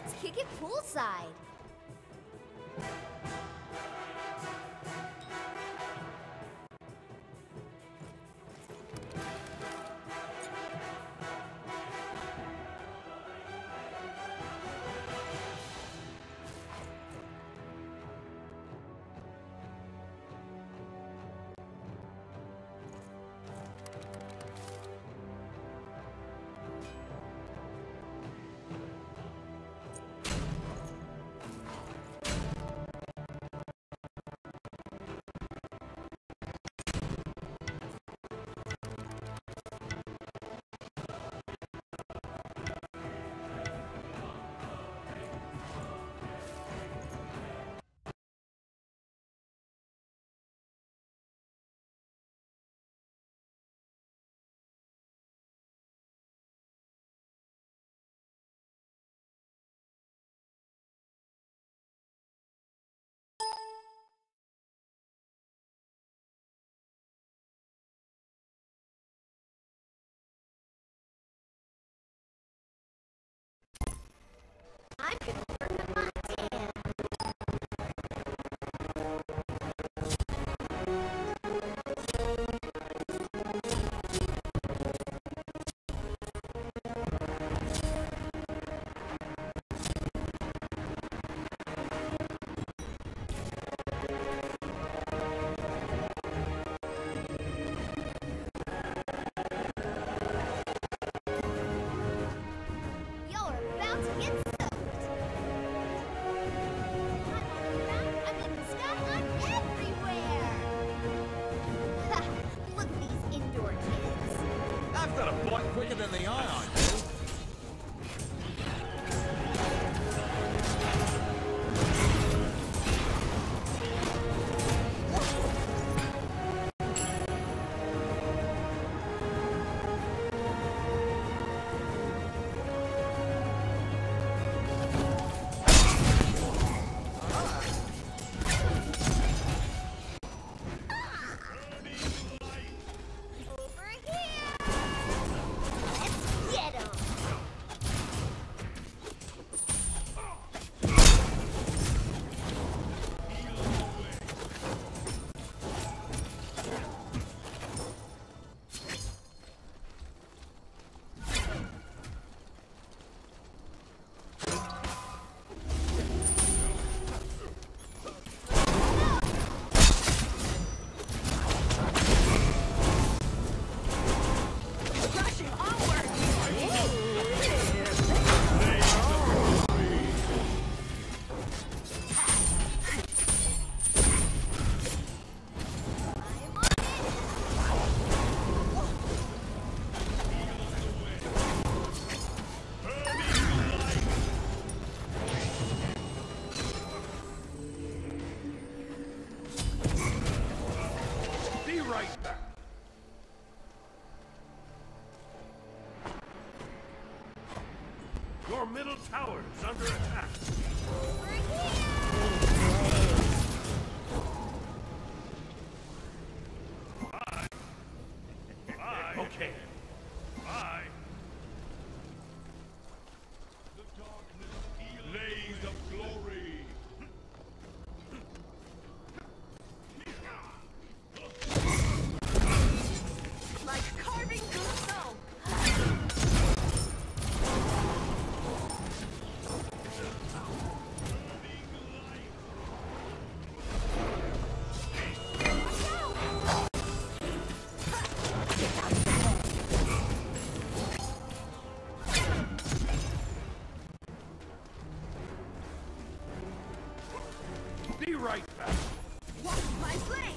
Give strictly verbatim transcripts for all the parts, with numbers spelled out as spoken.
Let's kick it poolside. I'm gonna work on my dance. You're about to get soaked. I'm on the ground, I'm in the sky, I'm everywhere. Look at these indoor kids. I've got a point quicker than the eye on you. Over here. Let's get 'em. Rushing onward. I'm on Be right back. Your middle tower is under attack. over here. Bye. Bye. Okay. Bye. The darkness blaze of glory. Like carving through snow. Be right back. Watch my blade.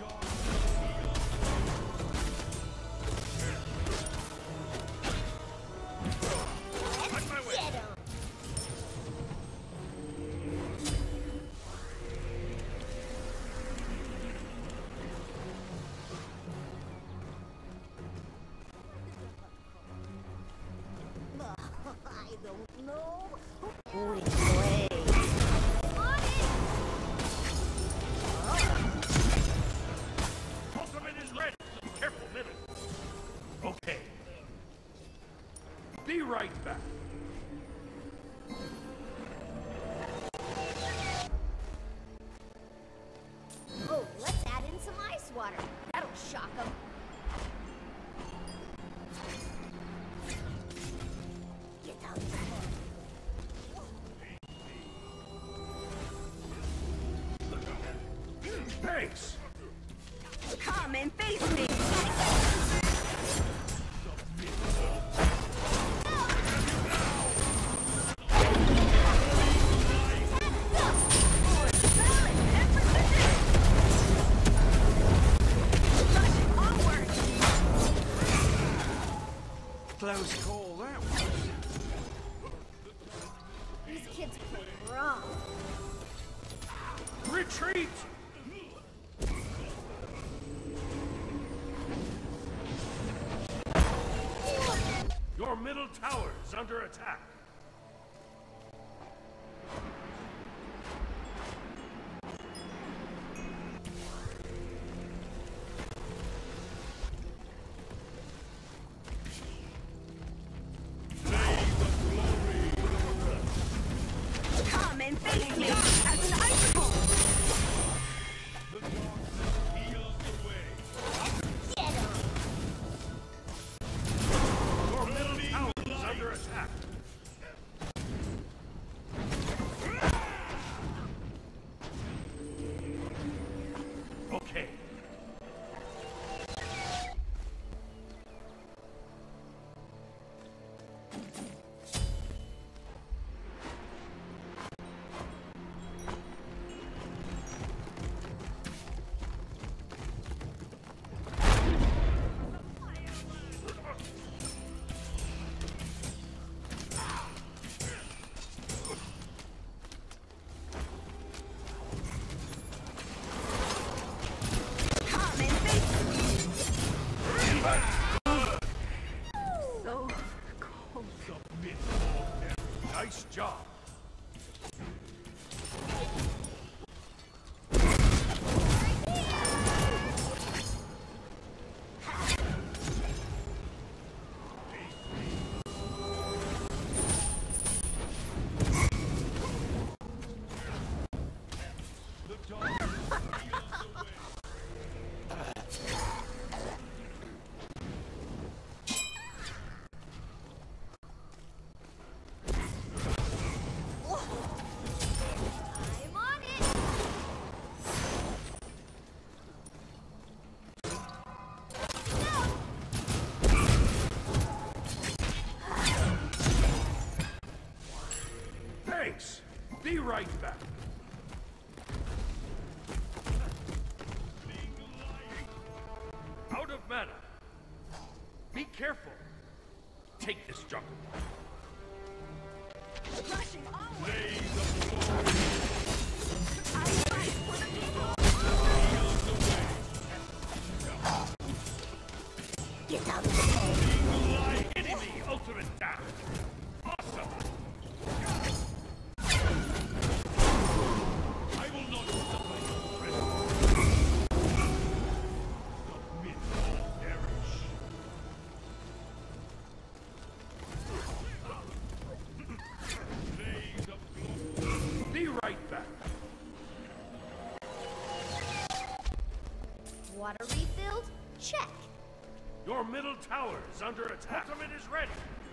Let's my way. get 'em. I don't know. Which way? On it. Ultimate is ready. Careful, middle. Okay. Be right back. water. That'll shock them. Get out of here. Thanks! Come and face me! Close call, that was. These kids play wrong. Retreat! Your middle tower is under attack. Come and face me as an icicle! Heals the way. Get him! Your middle tower is under attack. Okay. So cold. Submit. Nice job. I'm on it! Thanks. Be right back. Out of mana. Be careful. Take this jungle. Rushing onward! Blaze I fight for the people! Get out of the way! enemy ultimate down. Awesome. I will not suffer your presence. Submit or perish. Blaze of glory. Be right back. Water refilled? Check. Your middle tower is under attack. Ultimate is ready.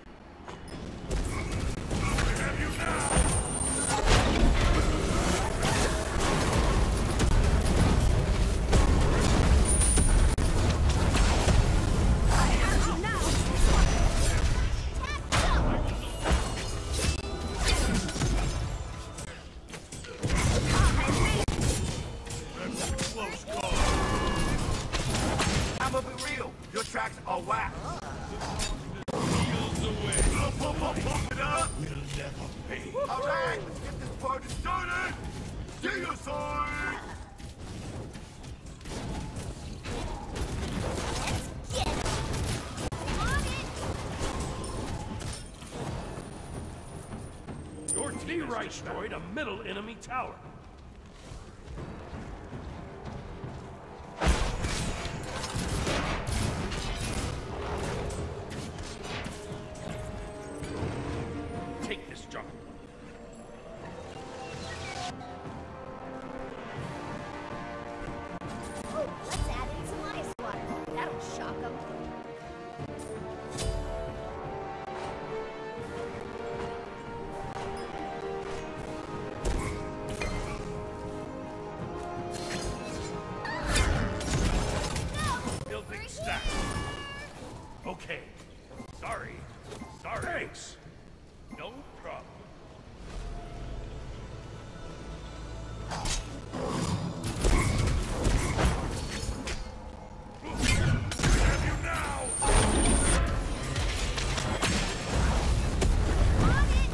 I have you now. I have you now! That's a close call. I'm gonna be real. Your tracks are whack. Heals away. Pump, pump, pump, pump it up. Will never pay. All right, let's get this party started. See you, sword. Get him! On it! Your team has destroyed a middle enemy tower. Take this jungle. Oh, let's add in Okay. Sorry. Sorry. Thanks. No problem. Have you now? On it!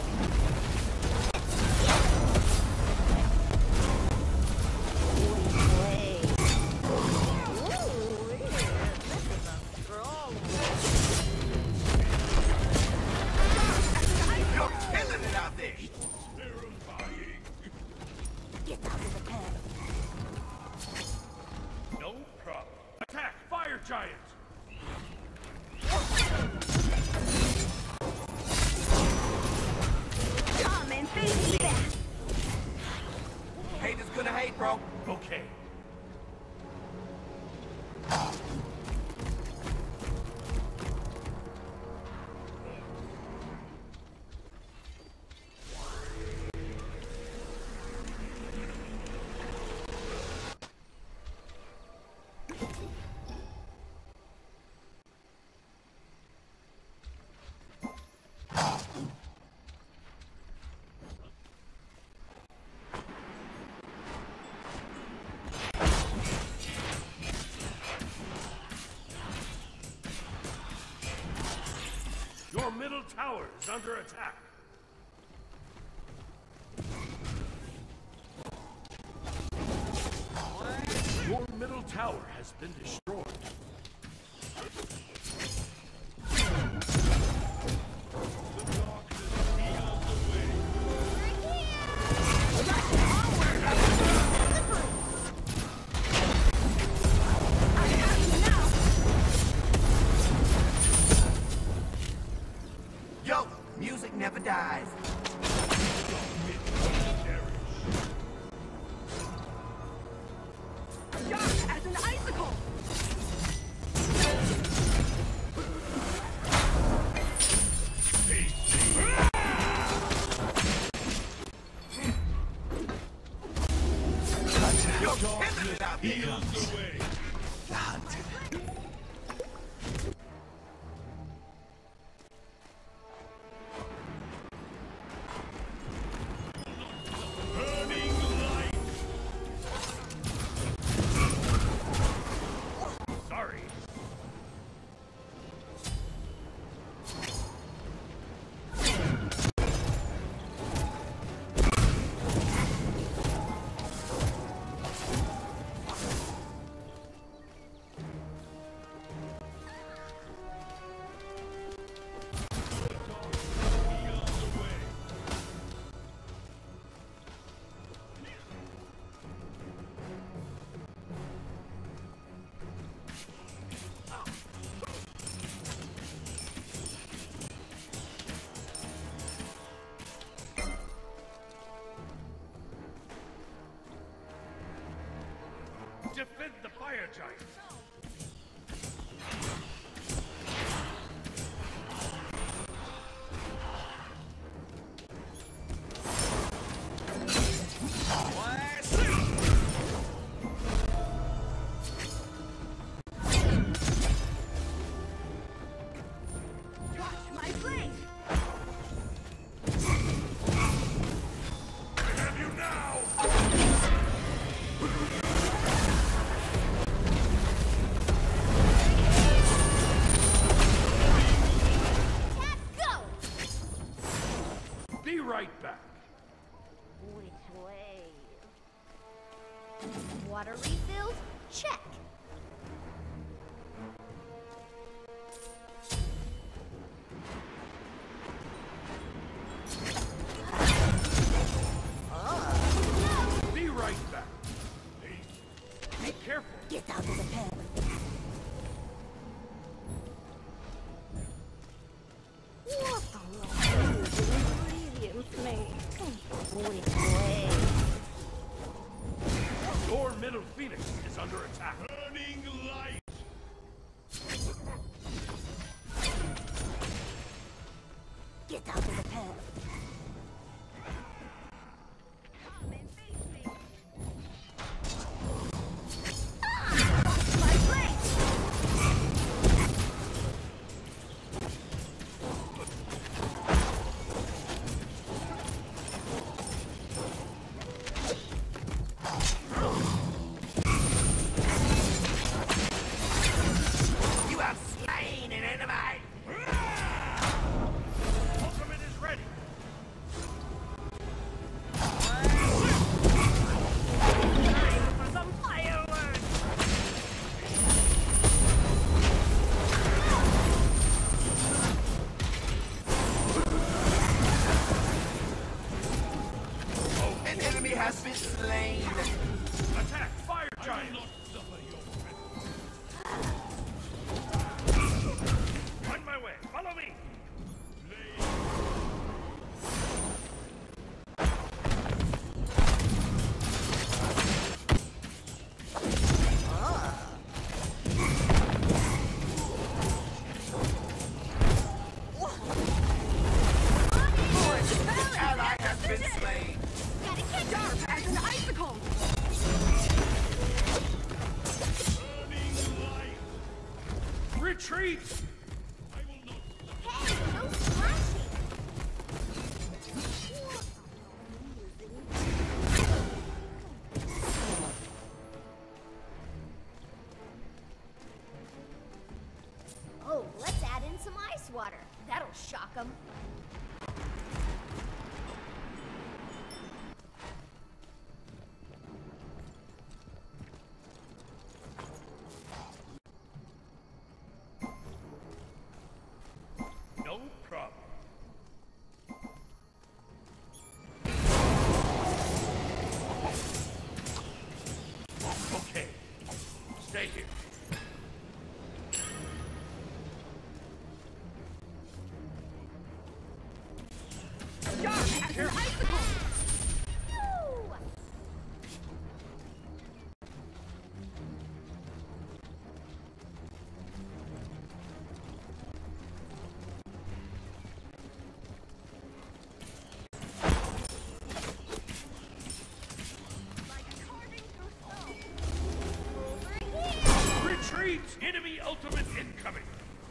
Wait, wait. Ooh, yeah, this is a strong You're killing it out there. Terrifying. Get out of the pen. No problem. Attack, fire giant. Come and face me back. Hate is gonna hate, bro. Okay. Your middle tower is under attack. Your middle tower has been destroyed. Yo, music never dies. Joust as an icicle. You're killing it out there. The hunted. Burning light. Sorry. Defend the fire giant. Watch my blade. I have you now. Attack, go. Be right back. Which way? Water refills? Check. Be right back. Be careful. Get out of the pen. What the lovely ingredients made? Which way? Your middle phoenix is under attack. slain. Attack! Fire giant! On my way! Follow me! Ally has been slain. Gotta catch dark as an icicle! Retreat! Hey, no splashing! Oh, let's add in some ice water. That'll shock them. No problem. Okay. Stay here. Dark as an icicle! Phew! Retreat! Enemy ultimate incoming!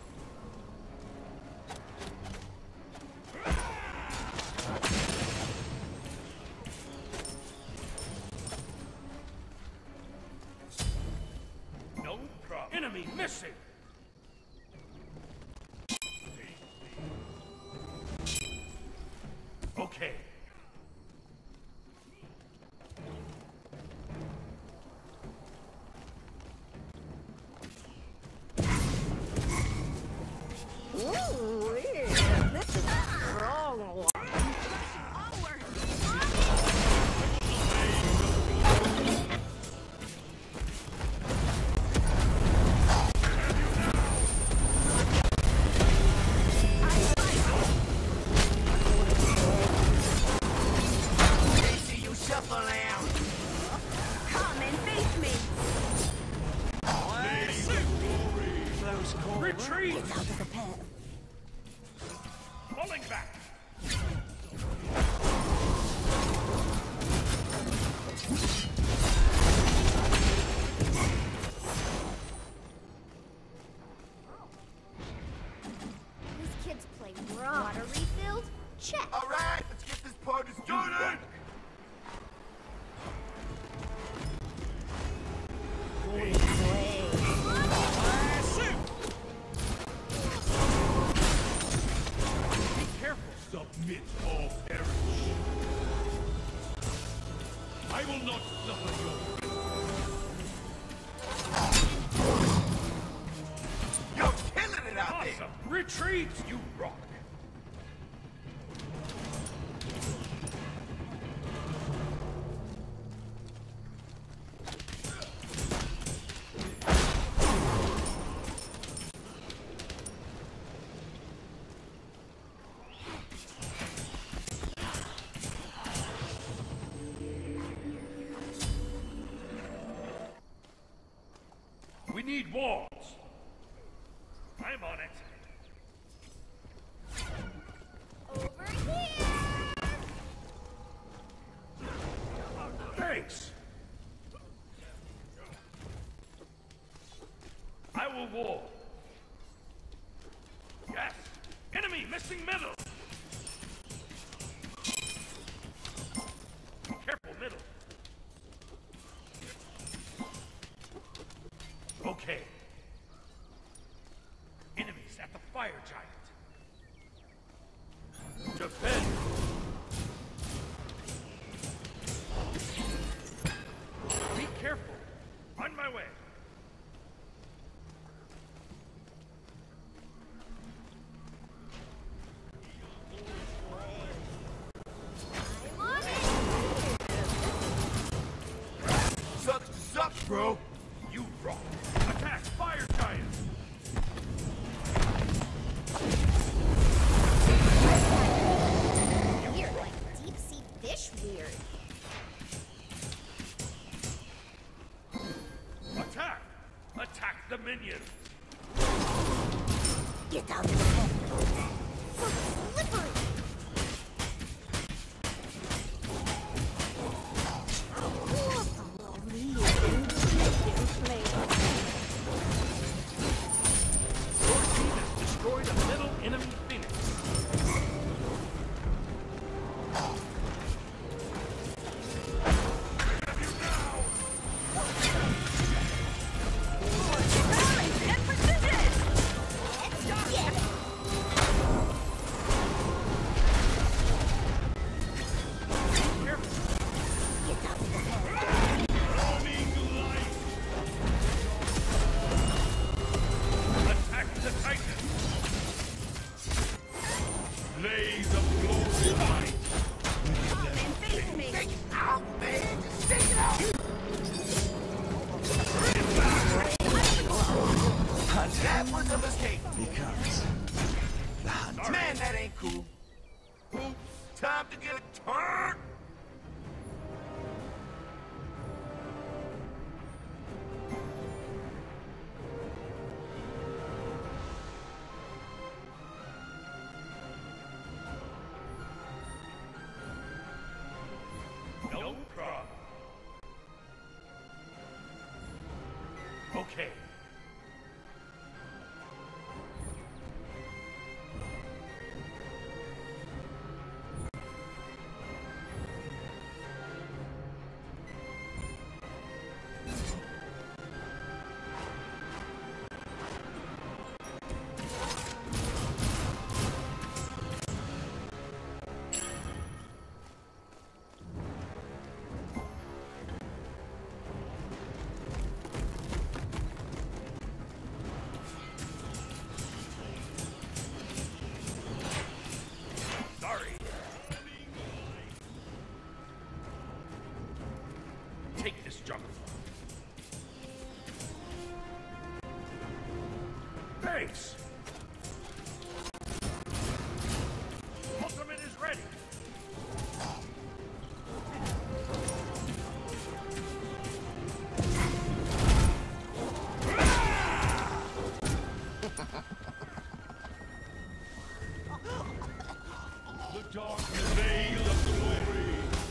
No problem. Enemy missing! Okay. Ooh, yeah. This is a strong one. Onward! They see you shuffle down. Come and face me! Close call. Retreat! Out of the path. Falling back! These kids play rough. Water refilled? Check. All right, let's get this party started. Be careful! Submit or perish. I will not suffer your You're killing it out there. Awesome! Retreat, you rock! We need walls! I'm on it! Over here! Thanks! I will wall! Yes! Enemy missing middle! Careful middle! Okay. Enemies at the fire giant. Defend! Be careful! On my way! I'm on it! Get out of the way. So slippery. Destroy the middle enemy Phoenix. That was a mistake. Because the hunt. Man, that ain't cool. Time to get a turn. No problem. Okay. Take this jungle. Thanks. Ultimate is ready. The dark veil of glory.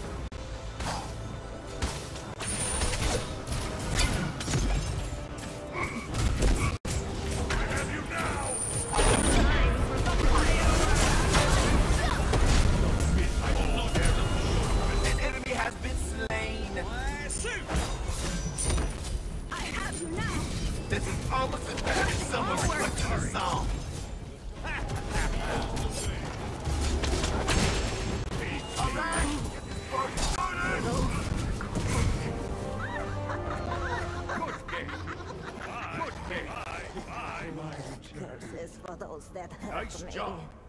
This is almost as bad as someone requesting a song. This is for those that hurt Nice me. job.